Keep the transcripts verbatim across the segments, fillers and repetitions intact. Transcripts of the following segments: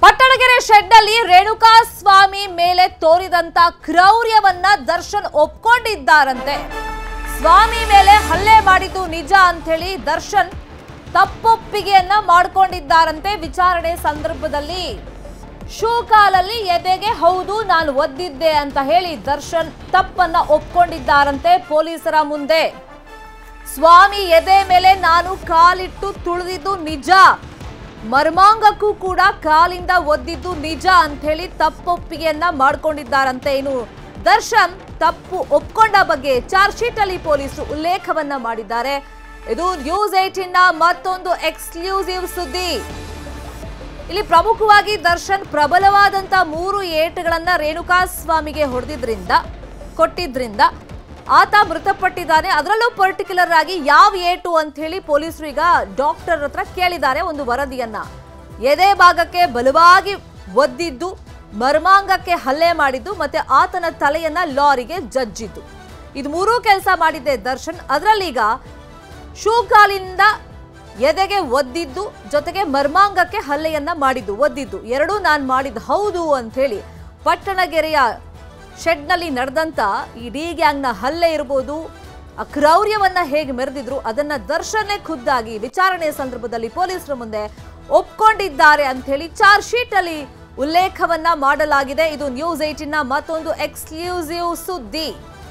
Pattanagere shed ಅಲ್ಲಿ ರೇಣುಕಾ ಸ್ವಾಮಿ ಮೇಲೆ ತೋರಿದಂತ ಕ್ರೌರ್ಯವನ್ನ ದರ್ಶನ್ ಒಪ್ಕೊಂಡಿದ್ದಾರಂತೆ. ಸ್ವಾಮಿ ಮೇಲೆ ಹಲ್ಲೆ ಮಾಡಿದ್ದು ನಿಜ ಅಂತ ಹೇಳಿ ದರ್ಶನ್ ತಪ್ಪೊಪ್ಪಿಗೆಯನ್ನ ಮಾಡಿಕೊಂಡಿದ್ದಾರಂತೆ. ವಿಚಾರಣೆ ಸಂದರ್ಭದಲ್ಲಿ ಶೂ ಕಾಲಲ್ಲಿ ಎದೆಗೆ ಹೌದು ನಾನು ಒದ್ದಿದ್ದೆ ಅಂತ ಹೇಳಿ ದರ್ಶನ್ ತಪ್ಪನ್ನ ಒಪ್ಕೊಂಡಿದ್ದಾರಂತೆ ಪೊಲೀಸರ ಮುಂದೆ. ಸ್ವಾಮಿ ಎದೆ ಮೇಲೆ ನಾನು ಕಾಲಿಟ್ಟು ತುಳಿದಿದ್ದು ನಿಜ, ಮರ್ಮಾಂಗಕ್ಕೂ ಕೂಡ ಕಾಲಿಂದ ಒದ್ದಿದ್ದು ನಿಜ ಅಂತ ಹೇಳಿ ತಪ್ಪೊಪ್ಪಿಗೆಯನ್ನ ಮಾಡಿಕೊಂಡಿದ್ದಾರಂತೆ. ಇನ್ನು ದರ್ಶನ್ ತಪ್ಪು ಒಪ್ಕೊಂಡ ಬಗ್ಗೆ ಚಾರ್ಜ್ ಶೀಟ್ ಅಲ್ಲಿ ಪೊಲೀಸರು ಉಲ್ಲೇಖವನ್ನ ಮಾಡಿದ್ದಾರೆ. ಇದು ನ್ಯೂಸ್ ಏಟೀನ್ ನ ಮತ್ತೊಂದು ಎಕ್ಸ್ಕ್ಲೂಸಿವ್ ಸುದ್ದಿ. ಇಲ್ಲಿ ಪ್ರಮುಖವಾಗಿ ದರ್ಶನ್ ಪ್ರಬಲವಾದಂತ ಮೂರು ಏಟುಗಳನ್ನ ರೇಣುಕಾ ಸ್ವಾಮಿಗೆ ಹೊಡೆದಿದ್ರಿಂದ ಕೊಟ್ಟಿದ್ರಿಂದ ಆತ ಮೃತಪಟ್ಟಿದ್ದಾನೆ. ಅದರಲ್ಲೂ ಪರ್ಟಿಕ್ಯುಲರ್ ಆಗಿ ಯಾವ ಏಟು ಅಂತ ಹೇಳಿ ಪೊಲೀಸರು ಈಗ ಡಾಕ್ಟರ್ ಹತ್ರ ಕೇಳಿದ್ದಾರೆ ಒಂದು ವರದಿಯನ್ನ. ಎದೆ ಭಾಗಕ್ಕೆ ಬಲವಾಗಿ ಒದ್ದಿದ್ದು, ಮರ್ಮಾಂಗಕ್ಕೆ ಹಲ್ಲೆ ಮಾಡಿದ್ದು, ಮತ್ತೆ ಆತನ ತಲೆಯನ್ನ ಲಾರಿಗೆ ಜಜ್ಜಿದ್ದು, ಇದು ಮೂರೂ ಕೆಲಸ ಮಾಡಿದ್ದೆ ದರ್ಶನ್. ಅದರಲ್ಲೀಗ ಶೂ ಕಾಲಿಂದ ಎದೆಗೆ ಒದ್ದಿದ್ದು ಜೊತೆಗೆ ಮರ್ಮಾಂಗಕ್ಕೆ ಹಲ್ಲೆಯನ್ನ ಮಾಡಿದ್ದು ಒದ್ದಿದ್ದು ಎರಡೂ ನಾನು ಮಾಡಿದ್ದು ಹೌದು ಅಂತ ಹೇಳಿ ಪಟ್ಟಣಗೆರೆಯ ಶೆಡ್ ನಲ್ಲಿ ನಡೆದಂತ ಈ ಡಿ ಗ್ಯಾಂಗ್ನ ಹಲ್ಲೆ ಇರಬಹುದು, ಆ ಕ್ರೌರ್ಯವನ್ನ ಹೇಗೆ ಮೆರೆದಿದ್ರು ಅದನ್ನ ದರ್ಶನೇ ಖುದ್ದಾಗಿ ವಿಚಾರಣೆ ಸಂದರ್ಭದಲ್ಲಿ ಪೊಲೀಸರ ಮುಂದೆ ಒಪ್ಕೊಂಡಿದ್ದಾರೆ ಅಂತ ಹೇಳಿ ಚಾರ್ಜ್ ಶೀಟ್ ಅಲ್ಲಿ ಉಲ್ಲೇಖವನ್ನ ಮಾಡಲಾಗಿದೆ. ಇದು ನ್ಯೂಸ್ ಏಟೀನ್ ನ ಮತ್ತೊಂದು ಎಕ್ಸ್ಕ್ಲೂಸಿವ್ ಸುದ್ದಿ.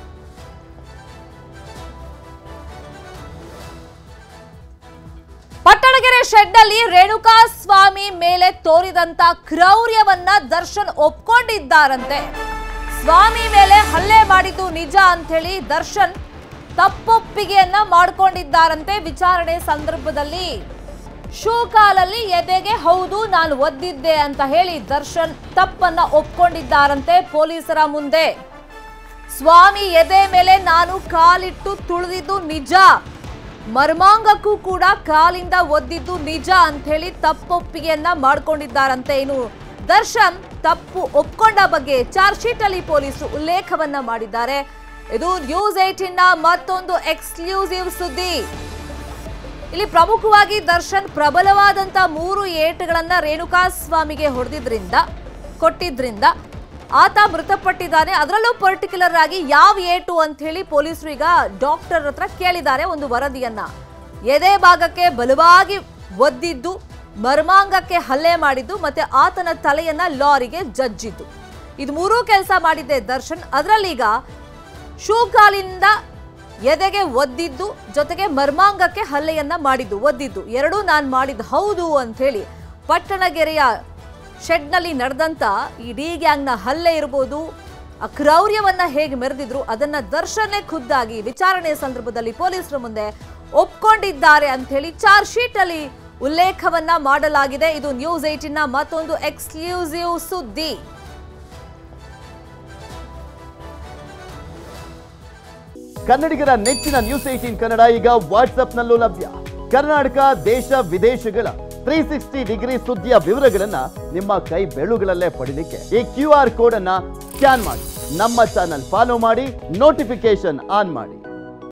ಪಟ್ಟಣಗೆರೆ ಶೆಡ್ ಅಲ್ಲಿ ರೇಣುಕಾ ಸ್ವಾಮಿ ಮೇಲೆ ತೋರಿದಂತ ಕ್ರೌರ್ಯವನ್ನ ದರ್ಶನ್ ಒಪ್ಕೊಂಡಿದ್ದಾರಂತೆ. ಸ್ವಾಮಿ ಮೇಲೆ ಹಲ್ಲೆ ಮಾಡಿದ್ದು ನಿಜ ಅಂತ ಹೇಳಿ ದರ್ಶನ್ ತಪ್ಪೊಪ್ಪಿಗೆಯನ್ನ ಮಾಡಿಕೊಂಡಿದ್ದಾರಂತೆ. ವಿಚಾರಣೆ ಸಂದರ್ಭದಲ್ಲಿ ಶೂ ಕಾಲಲ್ಲಿ ಎದೆಗೆ ಹೌದು ನಾನು ಒದ್ದಿದ್ದೆ ಅಂತ ಹೇಳಿ ದರ್ಶನ್ ತಪ್ಪನ್ನ ಒಪ್ಕೊಂಡಿದ್ದಾರಂತೆ ಪೊಲೀಸರ ಮುಂದೆ. ಸ್ವಾಮಿ ಎದೆ ಮೇಲೆ ನಾನು ಕಾಲಿಟ್ಟು ತುಳಿದಿದ್ದು ನಿಜ, ಮರ್ಮಾಂಗಕ್ಕೂ ಕೂಡ ಕಾಲಿಂದ ಒದ್ದಿದ್ದು ನಿಜ ಅಂತ ಹೇಳಿ ತಪ್ಪೊಪ್ಪಿಗೆಯನ್ನ ಮಾಡಿಕೊಂಡಿದ್ದಾರಂತೆ. ಇನ್ನು ದರ್ಶನ್ ತಪ್ಪು ಒಪ್ಕೊಂಡ ಬಗ್ಗೆ ಚಾರ್ಜ್ ಶೀಟ್ ಅಲ್ಲಿ ಪೊಲೀಸರು ಉಲ್ಲೇಖವನ್ನ ಮಾಡಿದ್ದಾರೆ. ಇದು ನ್ಯೂಸ್ ಏಟೀನ್ ನ ಮತ್ತೊಂದು ಎಕ್ಸ್ಕ್ಲೂಸಿವ್ ಸುದ್ದಿ. ಇಲ್ಲಿ ಪ್ರಮುಖವಾಗಿ ದರ್ಶನ್ ಪ್ರಬಲವಾದಂತ ಮೂರು ಏಟುಗಳನ್ನ ರೇಣುಕಾ ಸ್ವಾಮಿಗೆ ಹೊಡೆದಿದ್ರಿಂದ ಕೊಟ್ಟಿದ್ರಿಂದ ಆತ ಮೃತಪಟ್ಟಿದ್ದಾನೆ. ಅದರಲ್ಲೂ ಪರ್ಟಿಕ್ಯುಲರ್ ಆಗಿ ಯಾವ ಏಟು ಅಂತ ಹೇಳಿ ಪೊಲೀಸರು ಈಗ ಡಾಕ್ಟರ್ ಹತ್ರ ಕೇಳಿದ್ದಾರೆ ಒಂದು ವರದಿಯನ್ನ. ಎದೆ ಭಾಗಕ್ಕೆ ಬಲವಾಗಿ ಒದ್ದಿದ್ದು, ಮರ್ಮಾಂಗಕ್ಕೆ ಹಲ್ಲೆ ಮಾಡಿದ್ದು, ಮತ್ತೆ ಆತನ ತಲೆಯನ್ನ ಲಾರಿಗೆ ಜಜ್ಜಿದ್ದು, ಇದು ಮೂರೂ ಕೆಲಸ ಮಾಡಿದ್ದೆ ದರ್ಶನ್. ಅದರಲ್ಲೀಗ ಶೂ ಕಾಲಿಂದ ಎದೆಗೆ ಒದ್ದಿದ್ದು ಜೊತೆಗೆ ಮರ್ಮಾಂಗಕ್ಕೆ ಹಲ್ಲೆಯನ್ನ ಮಾಡಿದ್ದು ಒದ್ದಿದ್ದು ಎರಡೂ ನಾನು ಮಾಡಿದ್ದು ಹೌದು ಅಂತ ಹೇಳಿ ಪಟ್ಟಣಗೆರೆಯ ಶೆಡ್ ನಲ್ಲಿ ನಡೆದಂತ ಈ ಡಿ ಗ್ಯಾಂಗ್ನ ಹಲ್ಲೆ ಇರಬಹುದು, ಆ ಕ್ರೌರ್ಯವನ್ನ ಹೇಗೆ ಮೆರೆದಿದ್ರು ಅದನ್ನ ದರ್ಶನೇ ಖುದ್ದಾಗಿ ವಿಚಾರಣೆ ಸಂದರ್ಭದಲ್ಲಿ ಪೊಲೀಸರ ಮುಂದೆ ಒಪ್ಕೊಂಡಿದ್ದಾರೆ ಅಂತ ಹೇಳಿ ಚಾರ್ಜ್ ಶೀಟ್ ಅಲ್ಲಿ ಉಲ್ಲೇಖವನ್ನ ಮಾಡಲಾಗಿದೆ. ಇದು ನ್ಯೂಸ್ ಏಟೀನ್ ನ ಮತ್ತೊಂದು ಎಕ್ಸ್ಕ್ಲೂಸಿವ್ ಸುದ್ದಿ. ಕನ್ನಡಿಗರ ನೆಚ್ಚಿನ ನ್ಯೂಸ್ ಏಟೀನ್ ಕನ್ನಡ ಈಗ ವಾಟ್ಸ್ಆಪ್ ನಲ್ಲೂ ಲಭ್ಯ. ಕರ್ನಾಟಕ, ದೇಶ ವಿದೇಶಗಳ ತ್ರೀ ಸಿಕ್ಸ್ಟಿ ಡಿಗ್ರಿ ಸುದ್ದಿಯ ವಿವರಗಳನ್ನ ನಿಮ್ಮ ಕೈ ಬೆರಳುಗಳಲ್ಲೇ ಪಡಿಲಿಕ್ಕೆ ಈ ಕ್ಯೂ ಆರ್ ಕೋಡ್ ಅನ್ನ ಸ್ಕ್ಯಾನ್ ಮಾಡಿ, ನಮ್ಮ ಚಾನಲ್ ಫಾಲೋ ಮಾಡಿ, ನೋಟಿಫಿಕೇಶನ್ ಆನ್ ಮಾಡಿ.